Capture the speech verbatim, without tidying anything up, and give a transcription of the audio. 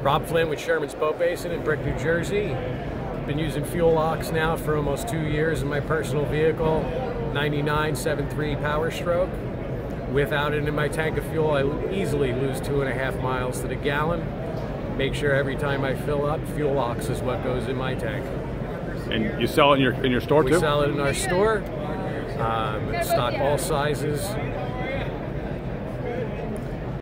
Rob Flynn with Sherman's Boat Basin in Brick, New Jersey. Been using fuel ox now for almost two years in my personal vehicle, ninety-nine seven three Power Stroke. Without it in my tank of fuel, I easily lose two and a half miles to the gallon. Make sure every time I fill up, fuel ox is what goes in my tank. And you sell it in your in your store we too? We sell it in our store. Um, stock all sizes.